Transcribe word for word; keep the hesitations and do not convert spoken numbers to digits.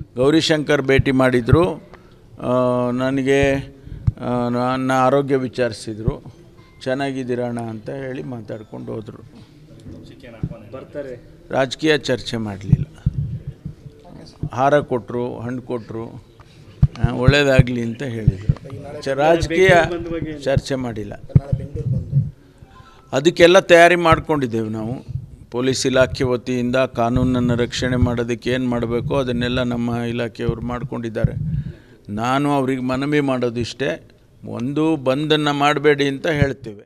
ಗೌರಿಶಂಕರ್ ಭೇಟಿ ಮಾಡಿದರು, ನನಗೆ ನನ್ನ ಆರೋಗ್ಯ ವಿಚಾರಿಸಿದರು, ಚೆನ್ನಾಗಿದ್ದೀರಣ್ಣ ಅಂತ ಹೇಳಿ ಮಾತಾಡ್ಕೊಂಡು ಹೋದರು. ಬರ್ತಾರೆ, ರಾಜಕೀಯ ಚರ್ಚೆ ಮಾಡಲಿಲ್ಲ. ಹಾರ ಕೊಟ್ಟರು, ಹಣ್ಣು ಕೊಟ್ಟರು, ಒಳ್ಳೆಯದಾಗಲಿ ಅಂತ ಹೇಳಿದರು. ಚ ರಾಜಕೀಯ ಚರ್ಚೆ ಮಾಡಿಲ್ಲ. ಅದಕ್ಕೆಲ್ಲ ತಯಾರಿ ಮಾಡ್ಕೊಂಡಿದ್ದೇವೆ ನಾವು. ಪೊಲೀಸ್ ಇಲಾಖೆ ವತಿಯಿಂದ ಕಾನೂನನ್ನು ರಕ್ಷಣೆ ಮಾಡೋದಕ್ಕೆ ಏನು ಮಾಡಬೇಕೋ ಅದನ್ನೆಲ್ಲ ನಮ್ಮ ಇಲಾಖೆಯವರು ಮಾಡ್ಕೊಂಡಿದ್ದಾರೆ. ನಾನು ಅವ್ರಿಗೆ ಮನವಿ ಮಾಡೋದಿಷ್ಟೇ, ಒಂದು ಬಂದನ್ನು ಮಾಡಬೇಡಿ ಅಂತ ಹೇಳ್ತೇವೆ.